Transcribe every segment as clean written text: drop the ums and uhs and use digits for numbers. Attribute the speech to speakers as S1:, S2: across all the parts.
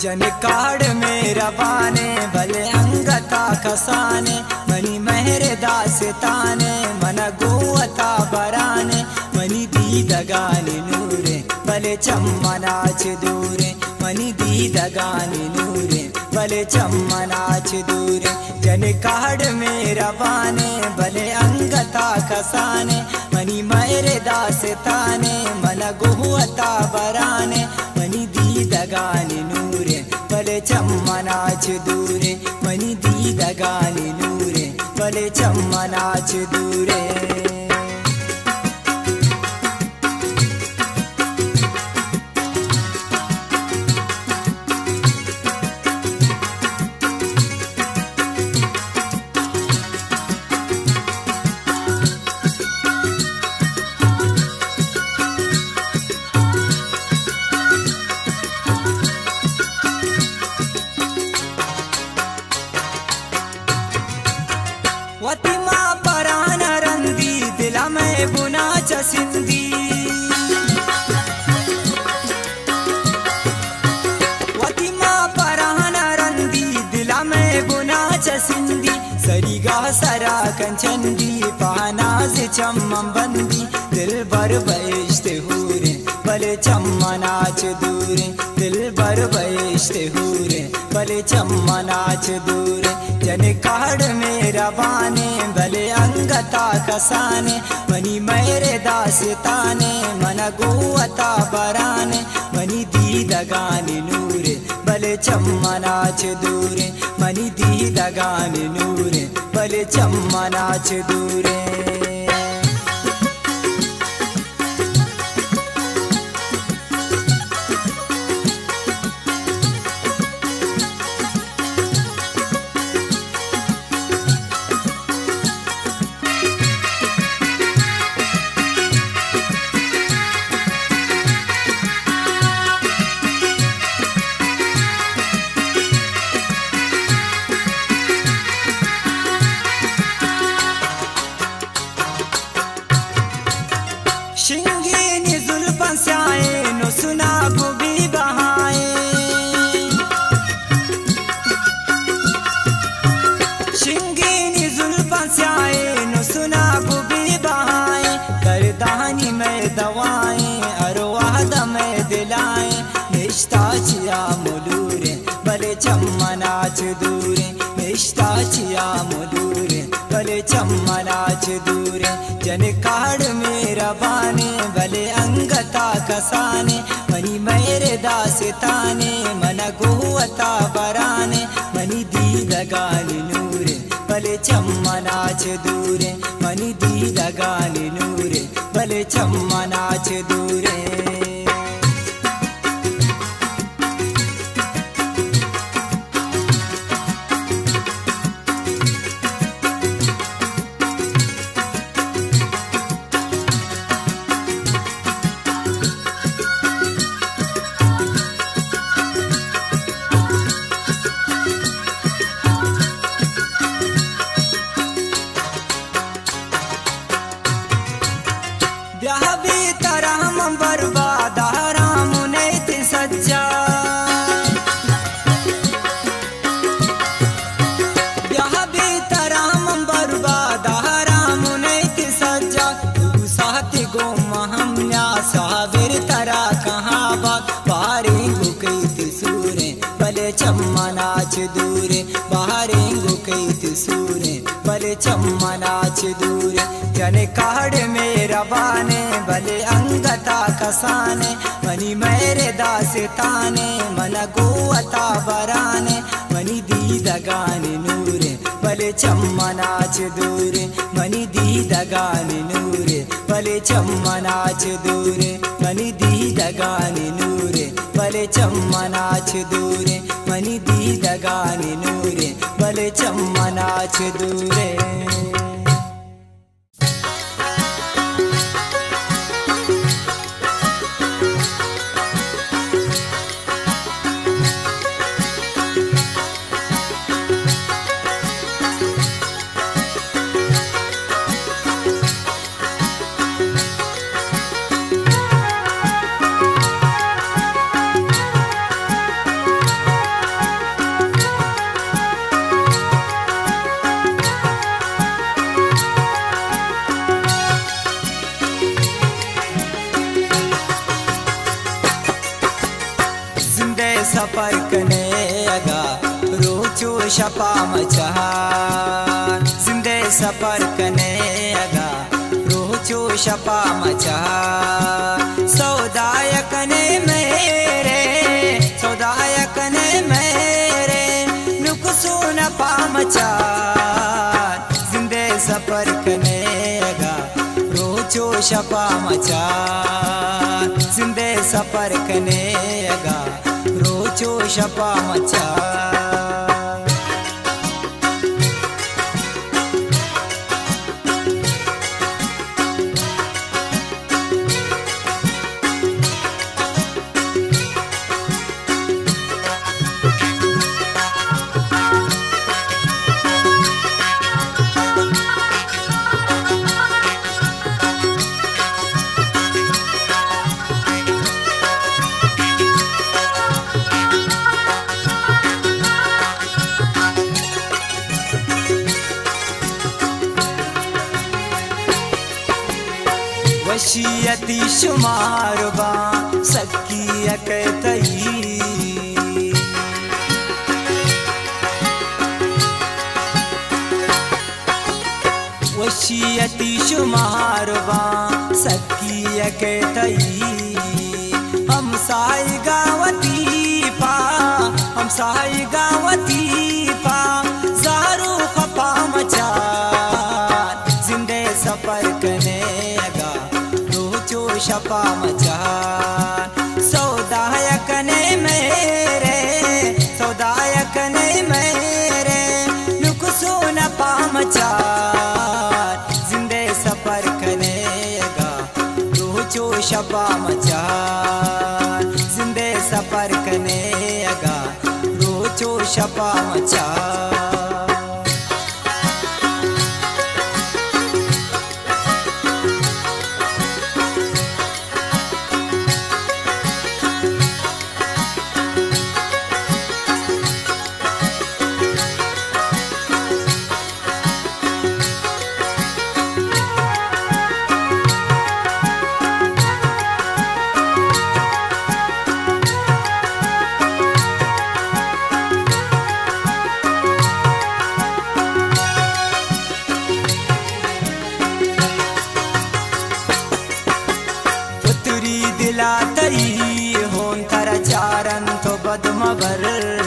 S1: जन काड़ मेरा बाने भले अंगता कसाने मनी मेहरे दासताने मन गोवता बराने मनी दीदगानी नूरे भले चम्मनाच दूरे मनी दीदगानी नूरे भले चम्मनाच दूरे जन काड़ मेरा बाने भले अंगता कसाने मनी मेहरे दासताने मन गोवता बराने मनी दीदगानी नूरे भले चम्मनाच दूरे मनी दीदगानी नूरे भले चम्मनाच दूरे। वतिमा परान रंदी दिला में बुना चसिंदी वतिमा परान रंदी दिला में बुना चसिंदी सरीगा सरा कंचंदी पानाज चम्मम बंदी दिल बर बैश्ते हुरे भले चम्मनाच दूरे दिल बर बैश्ते हुरे भले चम्मनाच दूरे जन काड़ मेरा बाने भले अंगता कसाने मनी मेरे दासताने मन गोवता बराने मनी दीदगानी नूरे भले चम्मनाच दूरे मनी दीदगानी नूरे भले चम्मनाच दूरे। शिंगीनी जुल्फन स्याए नो सुना बुबी बहाए शिंगीनी जुल्फन स्याए नो सुना बुबी बहाए करदानी में दवाएं अरवाद में दिलाए निश्ता चिया मुलूरे भले चम्मनाच दूरे निश्ता चिया मुलूरे भले चम्मनाच दूरे जन काड़ मेरा बाने भले अंगता कसाने मनी मेरे दासताने मन गोवता बराने मनी दीदगानी नूरे भले चम्मनाच दूरे मनी दीदगानी नूरे भले चम्मनाच दूरे। ब्याह भी तरह हम बर्बाद राम नैत सज्जा ब्याह भी तरह हम बर्बाद राम नैत सज्जा तू साथी गो महम्या साबिर तरा कहाँ बाग बारे गुकैत सूरे भले चम्मनाच दूरे बारे गुकैत सूरे भले चम्मनाच दूरे जन काड़ मेरा बाने भले अंगता कसाने मनी मेरे दासताने मन गोवता बराने मनी दीदगानी नूरे भले चम्मनाच दूरे मनी दीदगानी नूरे भले चम्मनाच दूरे मनी दीदगानी नूरे भले चम्मनाच दूरे मनी दीदगानी नूरे भले चम्मनाच दूरे। सफर कने अगा रोचो शपा मचार जिंदे सफर कने अगा रोचो शपा मचार सौदायक ने मेरे सौदायक ने मेरे नुकसो न पामचार जिंदे सफर कने अगा रोचो शपा मचार जिंदे सफर कने अगा रोचो शपा मचार वशियती शुमार बा सकी अकतई वशियती शुमार बा सकी अकतई हम साई गावती पा हम साई गावती पा जारू खपा मचार जिंदे सफर कने शपा मचार सौदायक ने मेरे सौदायक ने मेरे नुकसो न पामचार जिंदे सफर कने अगा रोचो शपा मचार जिंदे सफर कने अगा रोचो शपा मचार दिलातई होन थरा चारन तो बदमबर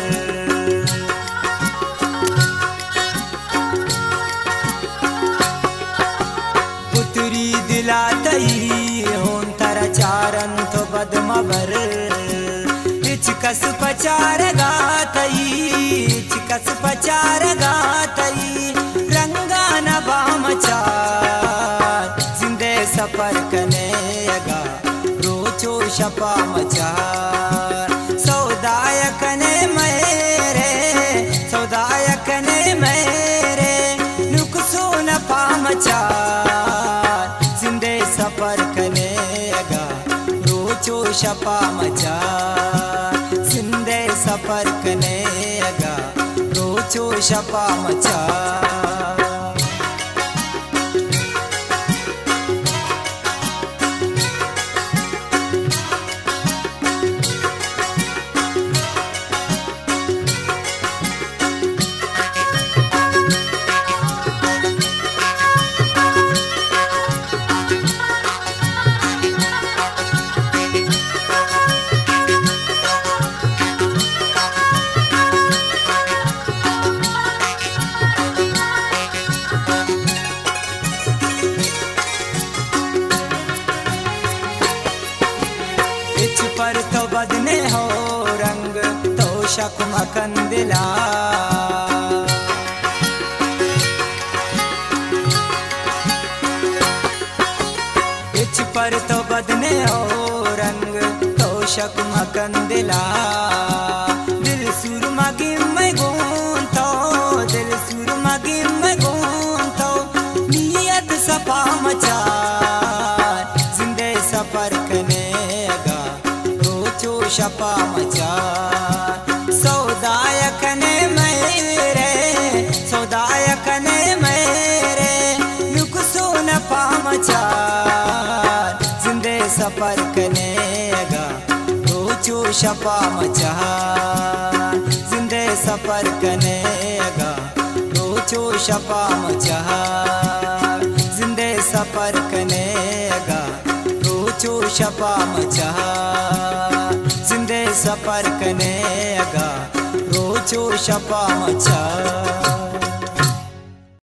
S1: पुत्री दिलातई होन थरा चारन तो बदमबर इचकस पचार गातई इचकस पचार गातई रंगा न बामचार जिंदे सफर कने अगा रोचो शपा मचार सौदायक ने मेरे सौदायक ने मेरे नुकसो न पामचार जिंदे सफर कने अगा रोचो शपा मचार जिंदे सफर कने अगा रोचो शपा मचार पर तो बदने हो रंग तो शक मकंदिला इच पर तो बदने हो रंग तो शक मकंदिला दिल सुरमा गिम गूं तो दिल सुरमा गिम गूं तो नियत सपा मचार जिंदे सफर कने अगा शपा मचार सौदायक ने मेरे सौदायक ने मेरे नुकसो न पामचार जिंदे सफर कने अगा रोचो शपा मचा जिंदे सफर कनेगा रोचो शपा मचा जिंदे सफर कनेगा रोचो शपा मचा जिंदे सफर कनेगा रोचो शपा मचा।